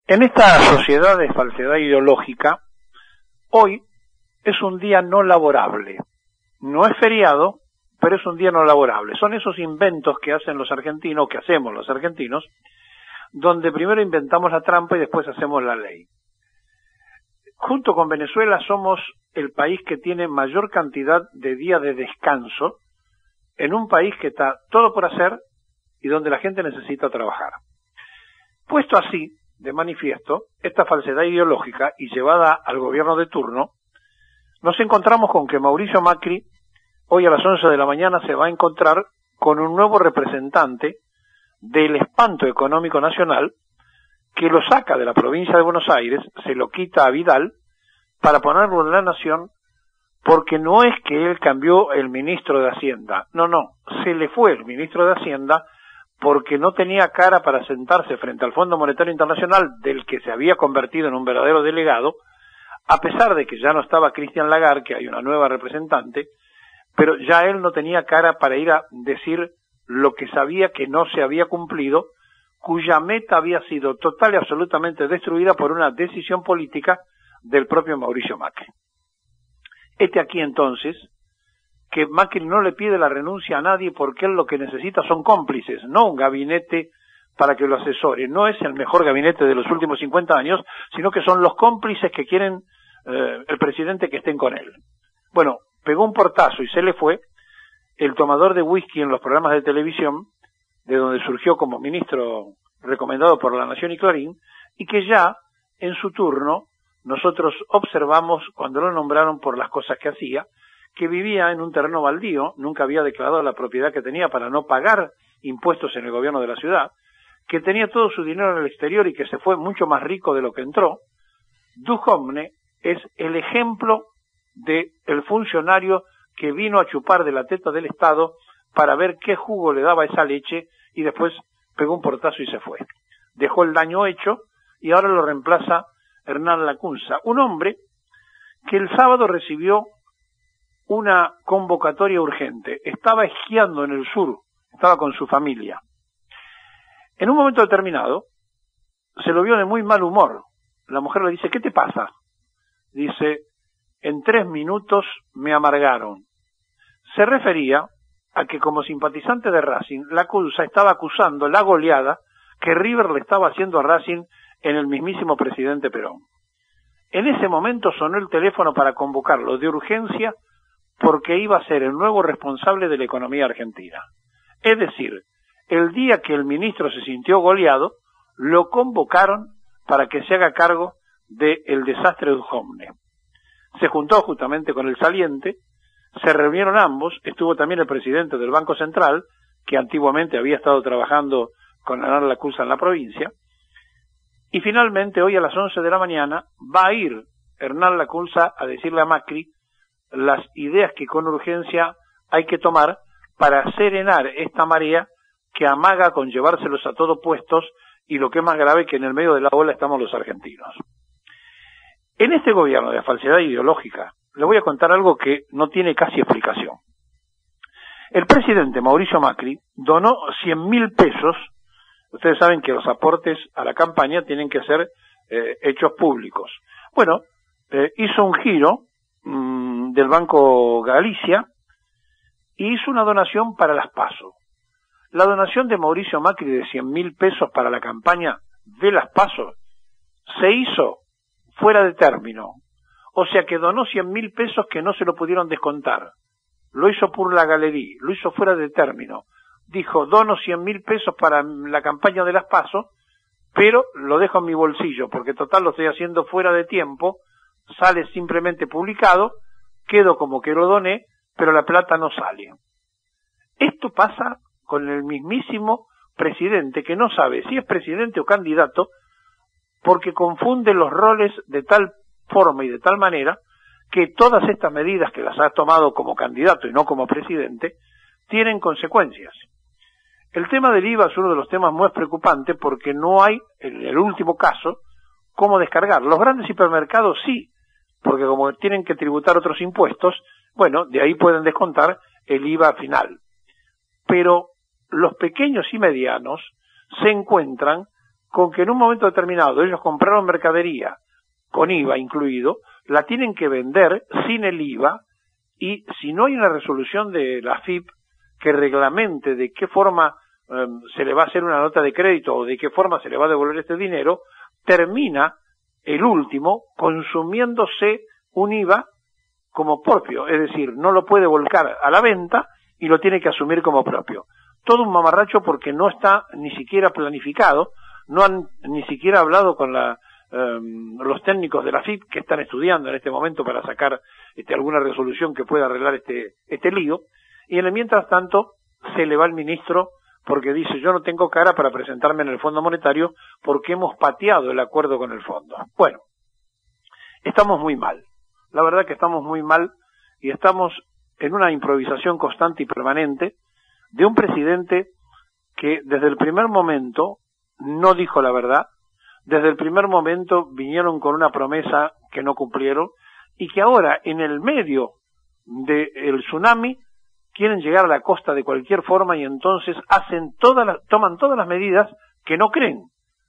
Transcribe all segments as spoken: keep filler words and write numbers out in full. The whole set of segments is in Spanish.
En esta sociedad de falsedad ideológica, hoy es un día no laborable. No es feriado, pero es un día no laborable. Son esos inventos que hacen los argentinos, que hacemos los argentinos, donde primero inventamos la trampa y después hacemos la ley. Junto con Venezuela somos el país que tiene mayor cantidad de días de descanso en un país que está todo por hacer y donde la gente necesita trabajar. Puesto así, de manifiesto, esta falsedad ideológica y llevada al gobierno de turno, nos encontramos con que Mauricio Macri, hoy a las once de la mañana, se va a encontrar con un nuevo representante del espanto económico nacional que lo saca de la provincia de Buenos Aires, se lo quita a Vidal para ponerlo en la Nación, porque no es que él cambió el ministro de Hacienda, no, no, se le fue el ministro de Hacienda porque no tenía cara para sentarse frente al Fondo Monetario Internacional, del que se había convertido en un verdadero delegado, a pesar de que ya no estaba Christine Lagarde, que hay una nueva representante, pero ya él no tenía cara para ir a decir lo que sabía que no se había cumplido, cuya meta había sido total y absolutamente destruida por una decisión política del propio Mauricio Macri. Este aquí entonces, que Macri no le pide la renuncia a nadie porque él lo que necesita son cómplices, no un gabinete para que lo asesore. No es el mejor gabinete de los últimos cincuenta años, sino que son los cómplices que quieren eh, el presidente que estén con él. Bueno, pegó un portazo y se le fue el tomador de whisky en los programas de televisión, de donde surgió como ministro recomendado por La Nación y Clarín, y que ya, en su turno, nosotros observamos, cuando lo nombraron por las cosas que hacía, que vivía en un terreno baldío, nunca había declarado la propiedad que tenía para no pagar impuestos en el gobierno de la ciudad, que tenía todo su dinero en el exterior y que se fue mucho más rico de lo que entró. Duhovne es el ejemplo de el funcionario que vino a chupar de la teta del Estado para ver qué jugo le daba esa leche y después pegó un portazo y se fue. Dejó el daño hecho y ahora lo reemplaza Hernán Lacunza, un hombre que el sábado recibió una convocatoria urgente. Estaba esquiando en el sur, estaba con su familia. En un momento determinado, se lo vio de muy mal humor. La mujer le dice, ¿qué te pasa? Dice, en tres minutos me amargaron. Se refería a que como simpatizante de Racing, Lacunza estaba acusando la goleada que River le estaba haciendo a Racing en el mismísimo presidente Perón. En ese momento sonó el teléfono para convocarlo de urgencia porque iba a ser el nuevo responsable de la economía argentina. Es decir, el día que el ministro se sintió goleado, lo convocaron para que se haga cargo del desastre de Duhovne. Se juntó justamente con el saliente, se reunieron ambos, estuvo también el presidente del Banco Central, que antiguamente había estado trabajando con Hernán Lacunza en la provincia, y finalmente hoy a las once de la mañana va a ir Hernán Lacunza a decirle a Macri las ideas que con urgencia hay que tomar para serenar esta marea que amaga con llevárselos a todos puestos y lo que es más grave que en el medio de la ola estamos los argentinos. En este gobierno de falsedad ideológica le voy a contar algo que no tiene casi explicación. El presidente Mauricio Macri donó cien mil pesos. Ustedes saben que los aportes a la campaña tienen que ser eh, hechos públicos. Bueno, eh, hizo un giro mmm, del Banco Galicia y hizo una donación para las PASO. La donación de Mauricio Macri de cien mil pesos para la campaña de las PASO se hizo fuera de término. O sea que donó cien mil pesos que no se lo pudieron descontar. Lo hizo por la galería, lo hizo fuera de término. Dijo, dono cien mil pesos para la campaña de las PASO, pero lo dejo en mi bolsillo, porque total lo estoy haciendo fuera de tiempo, sale simplemente publicado, quedo como que lo doné, pero la plata no sale. Esto pasa con el mismísimo presidente, que no sabe si es presidente o candidato, porque confunde los roles de tal forma y de tal manera, que todas estas medidas que las ha tomado como candidato y no como presidente, tienen consecuencias. El tema del I V A es uno de los temas más preocupantes porque no hay, en el último caso, cómo descargar. Los grandes hipermercados sí, porque como tienen que tributar otros impuestos, bueno, de ahí pueden descontar el I V A final. Pero los pequeños y medianos se encuentran con que en un momento determinado ellos compraron mercadería con I V A incluido, la tienen que vender sin el I V A, y si no hay una resolución de la A F I P que reglamente de qué forma eh, se le va a hacer una nota de crédito o de qué forma se le va a devolver este dinero, termina el último consumiéndose un I V A como propio, es decir, no lo puede volcar a la venta y lo tiene que asumir como propio. Todo un mamarracho porque no está ni siquiera planificado, no han ni siquiera hablado con la, eh, los técnicos de la A F I P que están estudiando en este momento para sacar este, alguna resolución que pueda arreglar este, este lío, y en el mientras tanto se le va el ministro porque dice yo no tengo cara para presentarme en el Fondo Monetario porque hemos pateado el acuerdo con el fondo. Bueno, estamos muy mal, la verdad que estamos muy mal y estamos en una improvisación constante y permanente de un presidente que desde el primer momento no dijo la verdad, desde el primer momento vinieron con una promesa que no cumplieron y que ahora en el medio del tsunami quieren llegar a la costa de cualquier forma y entonces hacen todas las, toman todas las medidas que no creen.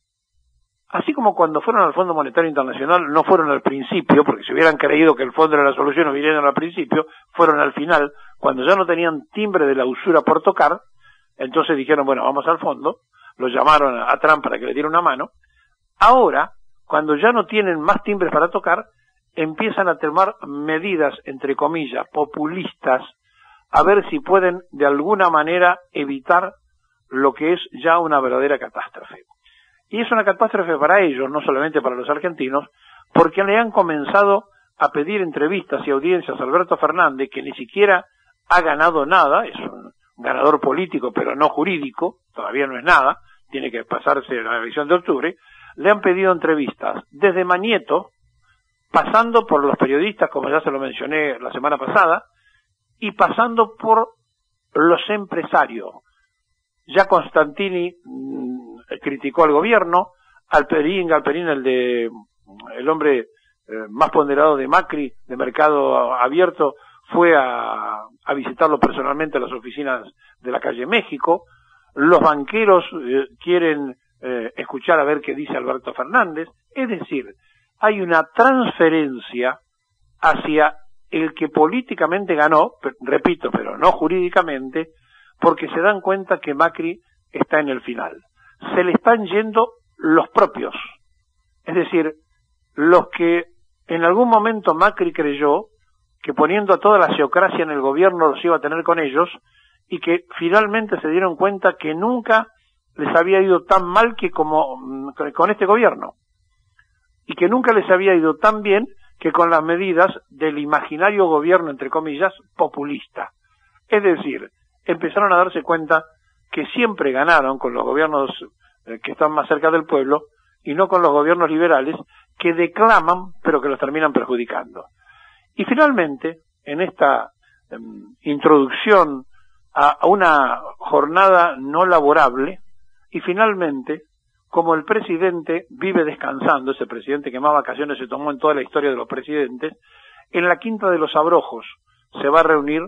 Así como cuando fueron al Fondo Monetario Internacional no fueron al principio, porque si hubieran creído que el fondo era la solución no vinieron al principio, fueron al final, cuando ya no tenían timbre de la usura por tocar, entonces dijeron, bueno, vamos al fondo, lo llamaron a Trump para que le diera una mano. Ahora, cuando ya no tienen más timbres para tocar, empiezan a tomar medidas, entre comillas, populistas, a ver si pueden de alguna manera evitar lo que es ya una verdadera catástrofe. Y es una catástrofe para ellos, no solamente para los argentinos, porque le han comenzado a pedir entrevistas y audiencias a Alberto Fernández, que ni siquiera ha ganado nada, es un ganador político pero no jurídico, todavía no es nada, tiene que pasarse la elección de octubre. Le han pedido entrevistas desde Mañeto, pasando por los periodistas, como ya se lo mencioné la semana pasada, y pasando por los empresarios. Ya Constantini mmm, criticó al gobierno, Alperín, Galperín, el de el hombre eh, más ponderado de Macri, de Mercado Abierto, fue a, a visitarlo personalmente a las oficinas de la calle México. Los banqueros eh, quieren eh, escuchar a ver qué dice Alberto Fernández. Es decir, hay una transferencia hacia el que políticamente ganó, repito, pero no jurídicamente, porque se dan cuenta que Macri está en el final. Se le están yendo los propios, es decir, los que en algún momento Macri creyó que poniendo a toda la geocracia en el gobierno los iba a tener con ellos, y que finalmente se dieron cuenta que nunca les había ido tan mal que como con este gobierno, y que nunca les había ido tan bien que con las medidas del imaginario gobierno, entre comillas, populista. Es decir, empezaron a darse cuenta que siempre ganaron con los gobiernos eh, que están más cerca del pueblo y no con los gobiernos liberales que declaman pero que los terminan perjudicando. Y finalmente, en esta eh, introducción a, a una jornada no laborable, y finalmente, como el presidente vive descansando, ese presidente que más vacaciones se tomó en toda la historia de los presidentes, en la Quinta de los Abrojos se va a reunir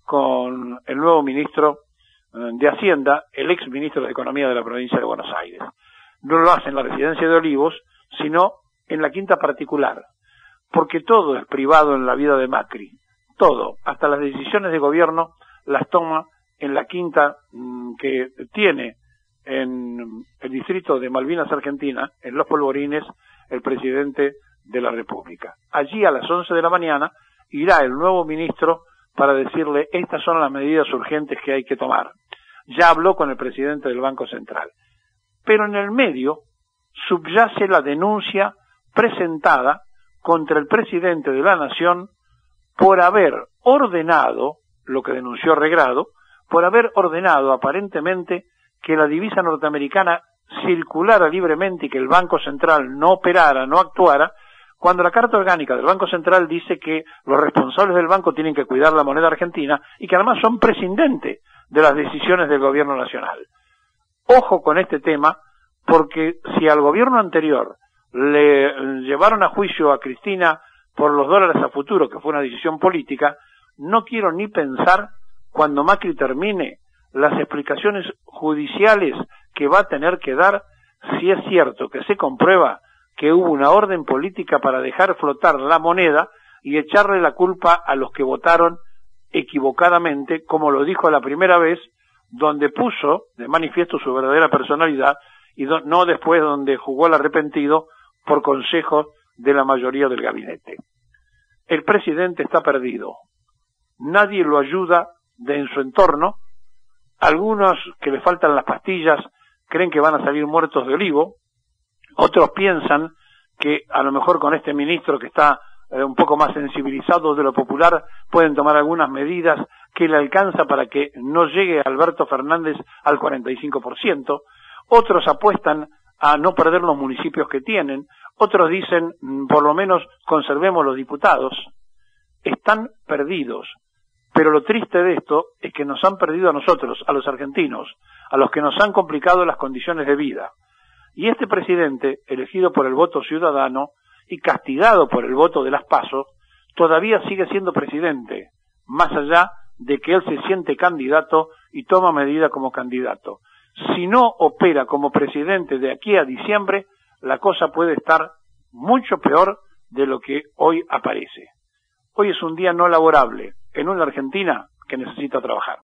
con el nuevo ministro de Hacienda, el ex ministro de Economía de la provincia de Buenos Aires. No lo hace en la residencia de Olivos, sino en la Quinta particular, porque todo es privado en la vida de Macri, todo, hasta las decisiones de gobierno las toma en la Quinta mmm, que tiene en el distrito de Malvinas, Argentina, en Los Polvorines, el presidente de la República. Allí a las once de la mañana irá el nuevo ministro para decirle estas son las medidas urgentes que hay que tomar. Ya habló con el presidente del Banco Central. Pero en el medio subyace la denuncia presentada contra el presidente de la Nación por haber ordenado, lo que denunció Regrado, por haber ordenado aparentemente que la divisa norteamericana circulara libremente y que el Banco Central no operara, no actuara, cuando la Carta Orgánica del Banco Central dice que los responsables del banco tienen que cuidar la moneda argentina y que además son prescindentes de las decisiones del gobierno nacional. Ojo con este tema, porque si al gobierno anterior le llevaron a juicio a Cristina por los dólares a futuro, que fue una decisión política, no quiero ni pensar cuando Macri termine las explicaciones judiciales que va a tener que dar si es cierto que se comprueba que hubo una orden política para dejar flotar la moneda y echarle la culpa a los que votaron equivocadamente, como lo dijo la primera vez, donde puso de manifiesto su verdadera personalidad y do, no después donde jugó al arrepentido por consejos de la mayoría del gabinete. El presidente está perdido. Nadie lo ayuda de en su entorno. Algunos que le faltan las pastillas creen que van a salir muertos de olivo. Otros piensan que a lo mejor con este ministro que está eh, un poco más sensibilizado de lo popular pueden tomar algunas medidas que le alcanza para que no llegue Alberto Fernández al cuarenta y cinco por ciento. Otros apuestan a no perder los municipios que tienen. Otros dicen, por lo menos conservemos los diputados. Están perdidos. Pero lo triste de esto es que nos han perdido a nosotros, a los argentinos, a los que nos han complicado las condiciones de vida. Y este presidente, elegido por el voto ciudadano y castigado por el voto de las PASO, todavía sigue siendo presidente, más allá de que él se siente candidato y toma medida como candidato. Si no opera como presidente de aquí a diciembre, la cosa puede estar mucho peor de lo que hoy aparece. Hoy es un día no laborable en una Argentina que necesita trabajar.